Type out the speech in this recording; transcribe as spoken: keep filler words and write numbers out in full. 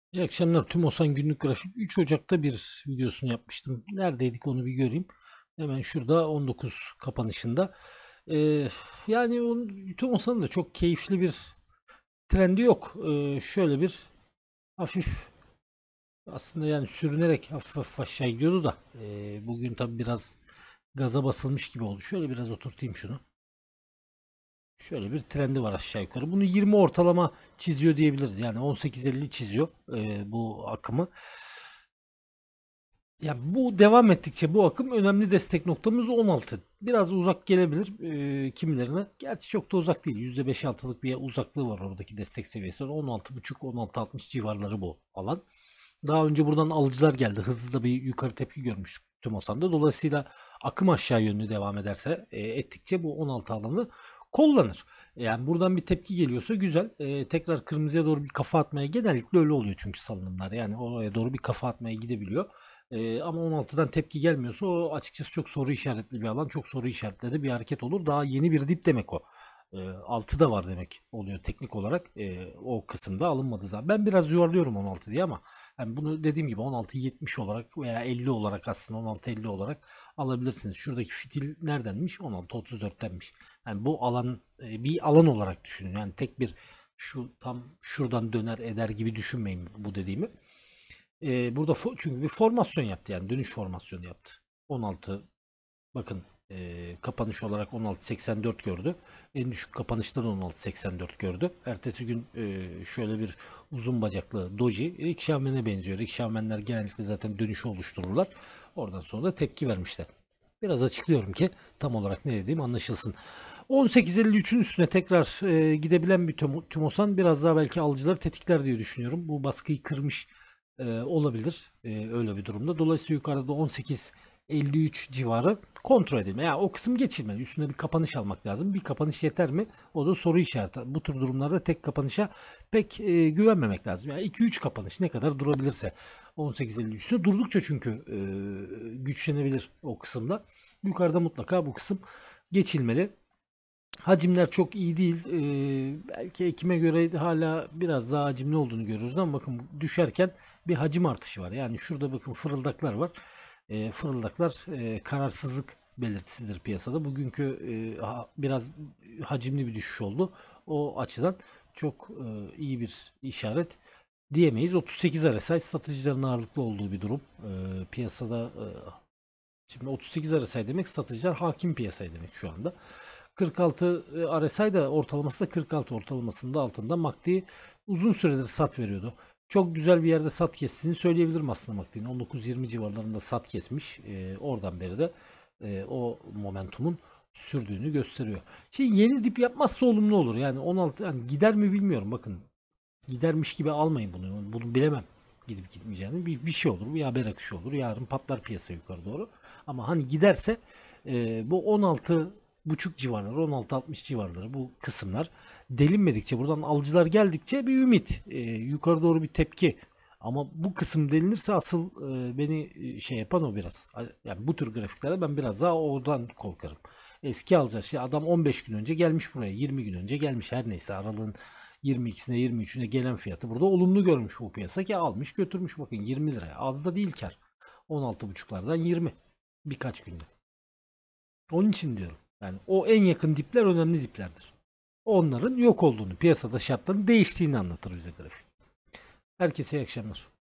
İyi akşamlar. TÜMOSAN günlük grafik. üç Ocak'ta bir videosunu yapmıştım. Neredeydik onu bir göreyim. Hemen şurada on dokuz kapanışında. Ee, yani onun- TÜMOSAN'ın da çok keyifli bir trendi yok. Ee, şöyle bir hafif aslında yani sürünerek hafif hafif aşağı gidiyordu da ee, bugün tabi biraz gaza basılmış gibi oldu. Şöyle biraz oturtayım şunu. Şöyle bir trendi var aşağı yukarı. Bunu yirmi ortalama çiziyor diyebiliriz. Yani on sekiz elli çiziyor ee, bu akımı. Ya bu devam ettikçe bu akım önemli destek noktamız on altı. Biraz uzak gelebilir e, kimilerine. Gerçi çok da uzak değil. yüzde beş altılık bir uzaklığı var oradaki destek seviyesi. on altı buçuk on altı altmış civarları bu alan. Daha önce buradan alıcılar geldi. Hızlı da bir yukarı tepki görmüştük TÜMOSAN'da. Dolayısıyla akım aşağı yönlü devam ederse e, ettikçe bu on altı alanı kollanır. Yani buradan bir tepki geliyorsa güzel. E, tekrar kırmızıya doğru bir kafa atmaya genellikle öyle oluyor çünkü salınımlar. Yani oraya doğru bir kafa atmaya gidebiliyor. E, ama on altıdan tepki gelmiyorsa o açıkçası çok soru işaretli bir alan. Çok soru işaretli bir hareket olur. Daha yeni bir dip demek o. E, altı da var demek oluyor teknik olarak. E, o kısımda alınmadı zaten. Ben biraz yuvarlıyorum on altı diye ama yani bunu dediğim gibi on altı yetmiş olarak veya elli olarak aslında on altı elli olarak alabilirsiniz. Şuradaki fitil neredenmiş? on altı otuz dörttenmiş. Yani bu alan e, bir alan olarak düşünün. Yani tek bir şu tam şuradan döner eder gibi düşünmeyin bu dediğimi. E, burada çünkü bir formasyon yaptı yani dönüş formasyonu yaptı. on altı bakın e, kapanış olarak on altı seksen dört gördü. En düşük kapanışta da on altı seksen dört gördü. Ertesi gün e, şöyle bir uzun bacaklı doji Rikshavmen'e benziyor. Rikshavmenler genellikle zaten dönüşü oluştururlar. Oradan sonra da tepki vermişler. Biraz açıklıyorum ki tam olarak ne dediğim anlaşılsın. on sekiz elli üçün üstüne tekrar e, gidebilen bir TÜMOSAN biraz daha belki alıcıları tetikler diye düşünüyorum. Bu baskıyı kırmış e, olabilir e, öyle bir durumda. Dolayısıyla yukarıda on sekiz elli üç civarı kontrol edilme. Yani o kısım geçilmeli. Üstüne bir kapanış almak lazım. Bir kapanış yeter mi? O da soru işareti. Bu tür durumlarda tek kapanışa pek e, güvenmemek lazım. Yani iki üç kapanış ne kadar durabilirse on sekiz elli üstüne durdukça çünkü e, güçlenebilir o kısımda. Yukarıda mutlaka bu kısım geçilmeli. Hacimler çok iyi değil. Ee, belki Ekim'e göre hala biraz daha hacimli olduğunu görüyoruz ama bakın düşerken bir hacim artışı var. Yani şurada bakın fırıldaklar var. Ee, fırıldaklar e, kararsızlık belirtisidir piyasada. Bugünkü e, ha, biraz hacimli bir düşüş oldu. O açıdan çok e, iyi bir işaret diyemeyiz. otuz sekiz R S I satıcıların ağırlıklı olduğu bir durum. E, piyasada e, şimdi otuz sekiz R S I demek satıcılar hakim piyasaya demek şu anda. kırk altı R S I da ortalaması da kırk altı ortalamasında altında. MACD uzun süredir sat veriyordu. Çok güzel bir yerde sat kestiğini söyleyebilirim aslında MACD'nin. on dokuz yirmi civarlarında sat kesmiş. E, oradan beri de e, o momentumun sürdüğünü gösteriyor. Şimdi yeni dip yapmazsa olumlu olur. Yani on altı yani gider mi bilmiyorum. Bakın gidermiş gibi almayın bunu. Bunu bilemem gidip gitmeyeceğini. Bir, bir şey olur. Bir haber akışı olur. Yarın patlar piyasa yukarı doğru. Ama hani giderse e, bu on altı buçuk civarları on altı altmış civarları bu kısımlar delinmedikçe buradan alıcılar geldikçe bir ümit e, yukarı doğru bir tepki ama bu kısım delinirse asıl e, beni e, şey yapan o biraz yani bu tür grafiklere ben biraz daha oradan korkarım. Eski alacağız şey adam on beş gün önce gelmiş buraya yirmi gün önce gelmiş her neyse aralığın yirmi ikisine yirmi üçüne gelen fiyatı burada olumlu görmüş bu piyasa ki almış götürmüş bakın yirmi liraya az da değil kar on altı buçuklardan yirmi birkaç günde. Onun için diyorum. Yani o en yakın dipler önemli diplerdir. Onların yok olduğunu, piyasada şartların değiştiğini anlatır bize grafik. Herkese iyi akşamlar.